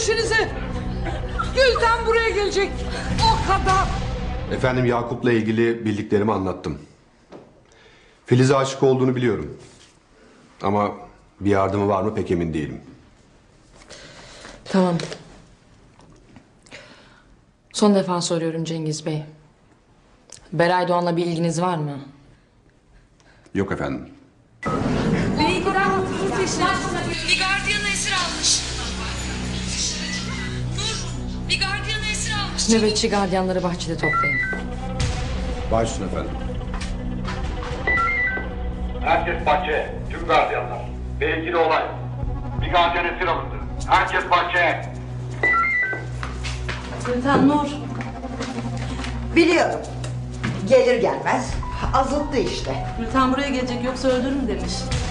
işinizi. Gülten buraya gelecek. O kadar. Efendim, Yakup'la ilgili bildiklerimi anlattım. Filiz'e aşık olduğunu biliyorum. Ama bir yardımı var mı pek emin değilim. Tamam. Son defa soruyorum Cengiz Bey. Beray Doğan'la bir ilginiz var mı? Yok efendim. Bir gardiyanı esir almış. Nur, bir gardiyanı esir almış. Nöbetçi gardiyanları bahçede toplayın. Baş üstüne efendim. Herkes bahçeye. Tüm gardiyanlar. Ve ilgili olay. Bir gardiyan esir alındı. Herkes bahçeye. Gülten Nur. Biliyorum. Gelir gelmez azıttı işte. Gülten buraya gelecek yoksa öldürürüm demiş.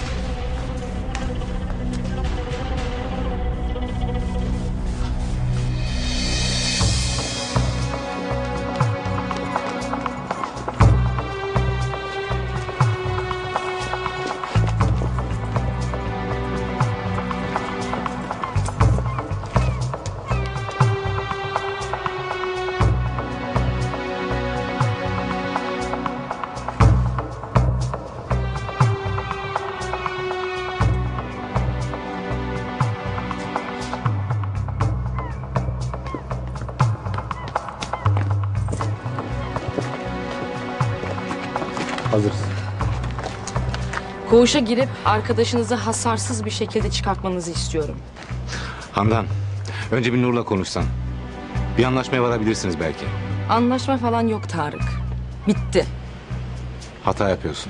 Hazırız. Koğuşa girip arkadaşınızı hasarsız bir şekilde çıkartmanızı istiyorum. Handan, önce bir Nur'la konuşsan. Bir anlaşmaya varabilirsiniz belki. Anlaşma falan yok Tarık. Bitti. Hata yapıyorsun.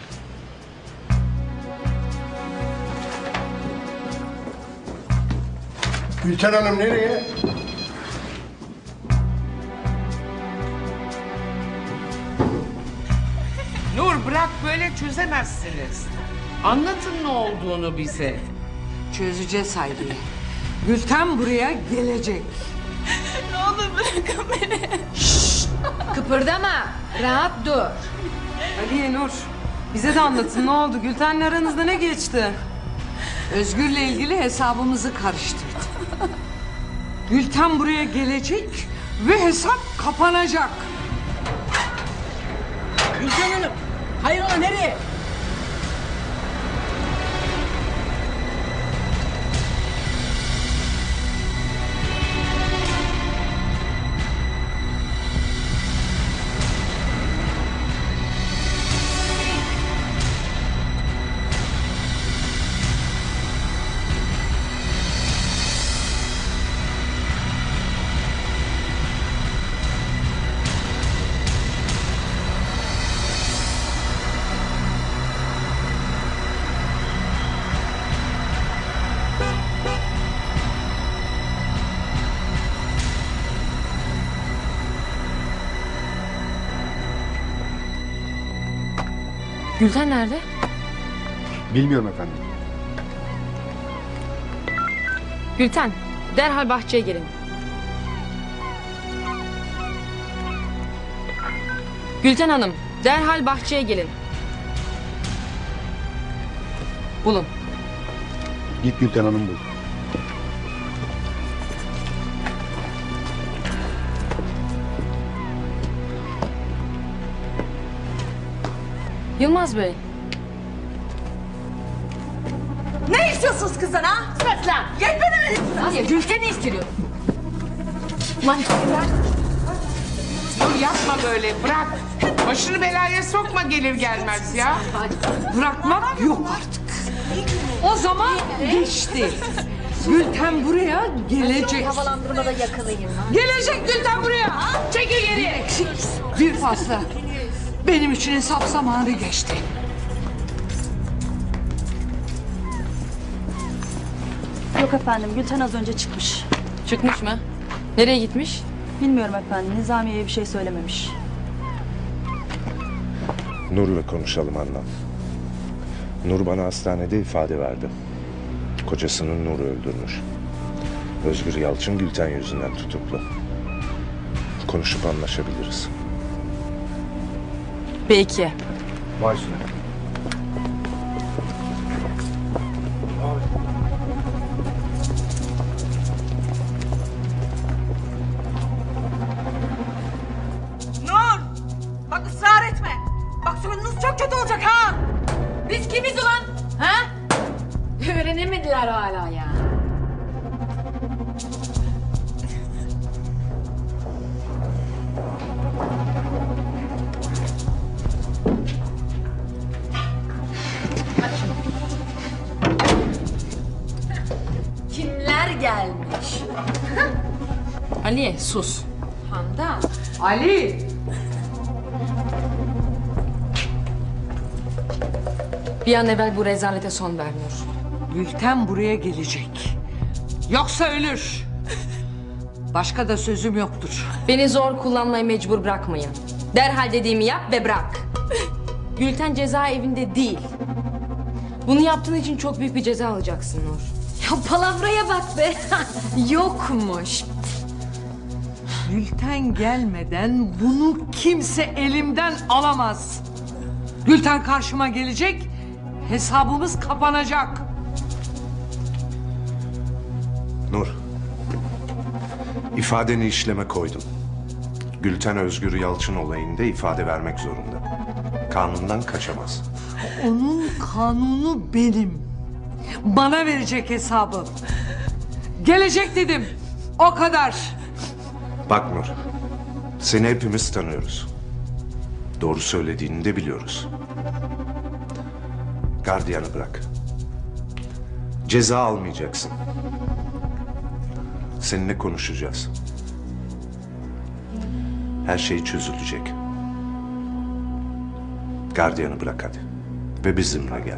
Gülten Hanım nereye? Nur bırak, böyle çözemezsiniz. Anlatın ne olduğunu bize. Çözeceğiz Hayriye. Gülten buraya gelecek. Ne olur bırakın beni. Kıpırdama. Rahat dur. Aliye Nur, bize de anlatın ne oldu? Gülten'le aranızda ne geçti? Özgür'le ilgili hesabımızı karıştırdı. Gülten buraya gelecek ve hesap kapanacak. Gülten Hanım. Hayrola nereye? Gülten nerede? Bilmiyorum efendim. Gülten, derhal bahçeye gelin. Gülten Hanım, derhal bahçeye gelin. Bulun. Git Gülten Hanım bul. Yılmaz Bey. Ne istiyorsunuz kızdan ha? Sus lan. Yetmedi mi? Nasıl? Gülten'i istiyor. Lan Dur yapma böyle, bırak. Başını belaya sokma gelir gelmez ya. Bırakmak yok artık. O zaman geçti. Gülten buraya gelecek. Havalandırmada yakalayayım. Gelecek Gülten buraya. Çekil geriye. Bir fazla. Benim için hesap zamanı geçti. Yok efendim. Gülten az önce çıkmış. çıkmış mı? Nereye gitmiş? Bilmiyorum efendim. Nizamiye'ye bir şey söylememiş. Nur'la konuşalım Handan. Nur bana hastanede ifade verdi. Kocasının Nur'u öldürmüş. Özgür Yalçın Gülten yüzünden tutuklu. Konuşup anlaşabiliriz. Peki. Baş üstüne. sonunuz çok kötü olacak ha. Biz kimiz ulan? Ha? Öğrenemediler hala ya. Kimler gelmiş? Ali sus. Handan. Ali. Bir an evvel bu rezalete son ver Nur. Gülten buraya gelecek. Yoksa ölür. Başka da sözüm yoktur. Beni zor kullanmaya mecbur bırakmayın. Derhal dediğimi yap ve bırak. Gülten cezaevinde değil. Bunu yaptığın için çok büyük bir ceza alacaksın Nur. Ya palavraya bak be. Yokmuş. Gülten gelmeden bunu kimse elimden alamaz. Gülten karşıma gelecek, hesabımız kapanacak. Nur, ifadeni işleme koydum. Gülten Özgür Yalçın olayında ifade vermek zorunda. Kanundan kaçamaz. Onun kanunu benim. Bana verecek hesabı. Gelecek dedim. O kadar. Bak Nur, seni hepimiz tanıyoruz. Doğru söylediğini de biliyoruz. Gardiyanı bırak. Ceza almayacaksın. Seninle konuşacağız. Her şey çözülecek. Gardiyanı bırak hadi. Ve bizimle gel.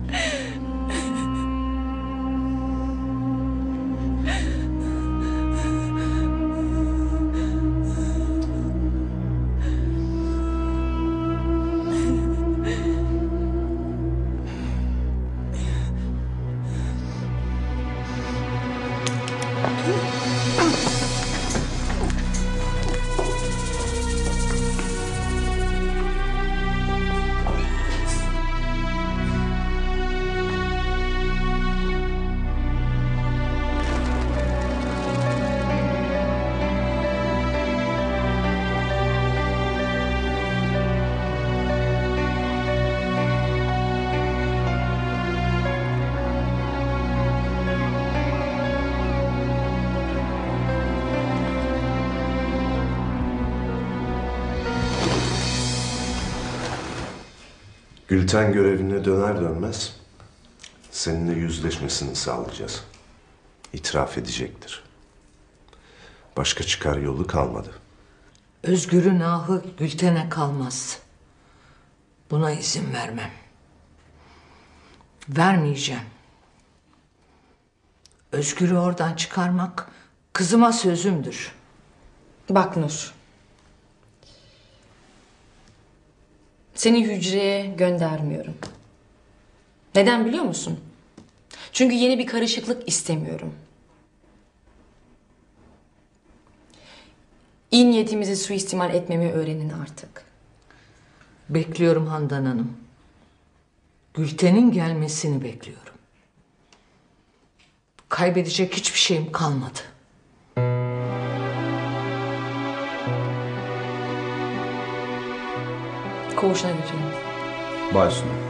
Gülten görevine döner dönmez seninle yüzleşmesini sağlayacağız. İtiraf edecektir. Başka çıkar yolu kalmadı. Özgür'ün ahı Gülten'e kalmaz. Buna izin vermem. Vermeyeceğim. Özgür'ü oradan çıkarmak kızıma sözümdür. Bak Nur. Seni hücreye göndermiyorum. Neden biliyor musun? Çünkü yeni bir karışıklık istemiyorum. İyi niyetimizi suistimal etmemi öğrenin artık. Bekliyorum Handan Hanım. Gülten'in gelmesini bekliyorum. Kaybedecek hiçbir şeyim kalmadı. Koğuşuna götürün. Başüstüne.